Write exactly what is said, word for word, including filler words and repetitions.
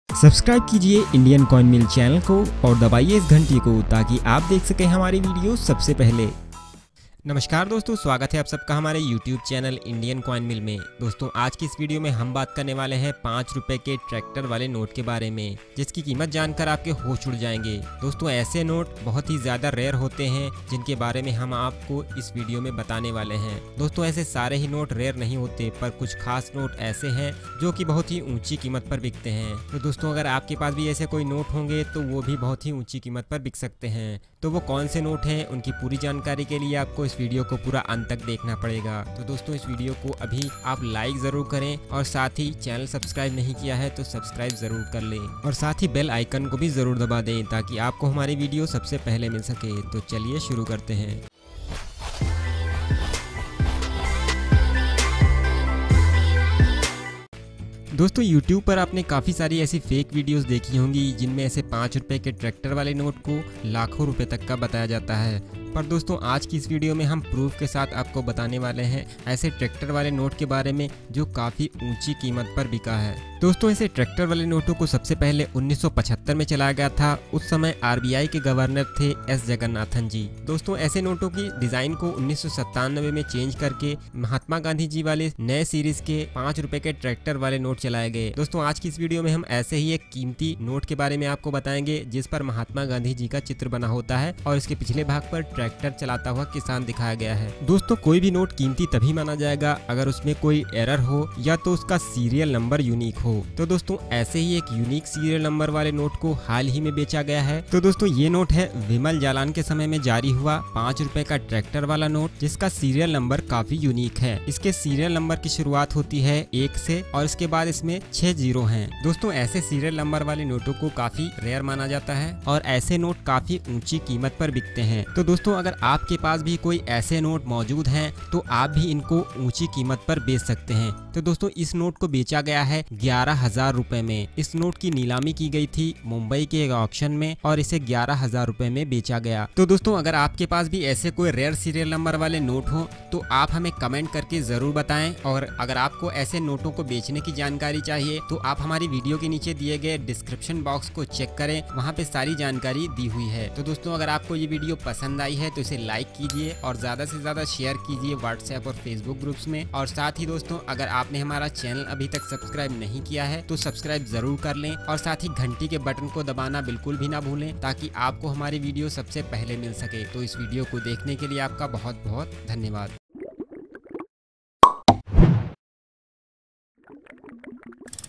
Subscribe कीजिए Indian coin मिल channel को और दबाइए इस घंटी को ताकि आप देख सकें हमारी वीडियो सबसे पहले। नमस्कार दोस्तों, स्वागत है आप सबका हमारे YouTube channel Indian coin mill में। दोस्तों आज की इस वीडियो में हम बात करने वाले हैं पाँच रुपए के ट्रैक्टर वाले नोट के बारे में, जिसकी कीमत जानकर आपके होश उड़ जाएंगे। दोस्तों ऐसे नोट बहुत ही ज़्यादा रेयर होते हैं जिनके बारे में हम आपको इस वीडियो में बताने वाले हैं। दोस्तों ऐसे सारे ही नोट रेयर नहीं होते, पर कुछ खास नोट ऐसे हैं जो कि बहुत ही ऊंची कीमत पर बिकते हैं। तो दोस्तों अगर आपके पास भी ऐसे कोई नोट होंगे तो वो भी बहुत ही ऊंची कीमत पर बिक सकते हैं। तो वो कौन से नोट हैं, उनकी पूरी जानकारी के लिए आपको इस वीडियो को पूरा अंत तक देखना पड़ेगा। तो दोस्तों इस वीडियो को अभी आप लाइक ज़रूर करें और साथ ही चैनल सब्सक्राइब नहीं किया है तो सब्सक्राइब ज़रूर कर लें और साथ ही बेल आइकन को भी ज़रूर दबा दें ताकि आपको हमारी वीडियो सबसे पहले मिल सके। तो चलिए शुरू करते हैं। दोस्तों YouTube पर आपने काफ़ी सारी ऐसी फेक वीडियोस देखी होंगी जिनमें ऐसे पाँच रुपए के ट्रैक्टर वाले नोट को लाखों रुपए तक का बताया जाता है। पर दोस्तों आज की इस वीडियो में हम प्रूफ के साथ आपको बताने वाले हैं ऐसे ट्रैक्टर वाले नोट के बारे में जो काफ़ी ऊंची कीमत पर बिका है। दोस्तों ऐसे ट्रैक्टर वाले नोटों को सबसे पहले उन्नीस सौ पचहत्तर में चलाया गया था। उस समय आरबीआई के गवर्नर थे एस जगन्नाथन जी। दोस्तों ऐसे नोटों की डिजाइन को उन्नीस सौ सत्तानवे में चेंज करके महात्मा गांधी जी वाले नए सीरीज के पाँच रुपए के ट्रैक्टर वाले नोट चलाए गए। दोस्तों आज की इस वीडियो में हम ऐसे ही एक कीमती नोट के बारे में आपको बताएंगे जिस पर महात्मा गांधी जी का चित्र बना होता है और इसके पिछले भाग पर ट्रैक्टर चलाता हुआ किसान दिखाया गया है। दोस्तों कोई भी नोट कीमती तभी माना जाएगा अगर उसमें कोई एरर हो या तो उसका सीरियल नंबर यूनिक हो। तो दोस्तों ऐसे ही एक यूनिक सीरियल नंबर वाले नोट को हाल ही में बेचा गया है। तो दोस्तों ये नोट है विमल जालान के समय में जारी हुआ पाँच रुपए का ट्रैक्टर वाला नोट, जिसका सीरियल नंबर काफी यूनिक है। इसके सीरियल नंबर की शुरुआत होती है एक से और इसके बाद इसमें छह जीरो हैं। दोस्तों ऐसे सीरियल नंबर वाले नोटों को काफी रेयर माना जाता है और ऐसे नोट काफी ऊंची कीमत पर बिकते हैं। तो दोस्तों अगर आपके पास भी कोई ऐसे नोट मौजूद हैं तो आप भी इनको ऊंची कीमत पर बेच सकते हैं। तो दोस्तों इस नोट को बेचा गया है ग्यारह हजार रुपए में। इस नोट की नीलामी की गई थी मुंबई के एक ऑक्शन में और इसे ग्यारह हजार रुपए में बेचा गया। तो दोस्तों अगर आपके पास भी ऐसे कोई रेयर सीरियल नंबर वाले नोट हो तो आप हमें कमेंट करके जरूर बताएं। और अगर आपको ऐसे नोटों को बेचने की जानकारी चाहिए तो आप हमारी वीडियो के नीचे दिए गए डिस्क्रिप्शन बॉक्स को चेक करें, वहाँ पे सारी जानकारी दी हुई है। तो दोस्तों अगर आपको ये वीडियो पसंद आई है तो इसे लाइक कीजिए और ज्यादा से ज्यादा शेयर कीजिए व्हाट्सएप और फेसबुक ग्रुप्स में। और साथ ही दोस्तों अगर आपने हमारा चैनल अभी तक सब्सक्राइब नहीं किया है तो सब्सक्राइब जरूर कर लें और साथ ही घंटी के बटन को दबाना बिल्कुल भी ना भूलें ताकि आपको हमारी वीडियो सबसे पहले मिल सके। तो इस वीडियो को देखने के लिए आपका बहुत बहुत धन्यवाद।